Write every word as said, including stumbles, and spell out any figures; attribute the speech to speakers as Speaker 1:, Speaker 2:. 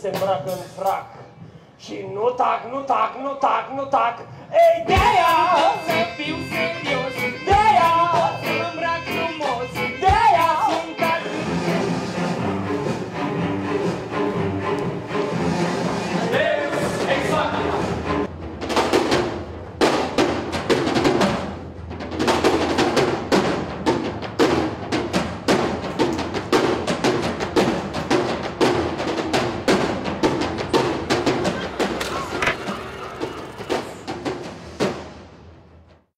Speaker 1: se îmbracă în frac. Și nu tac, nu tac, nu tac, nu tac, ei de-aia să fiu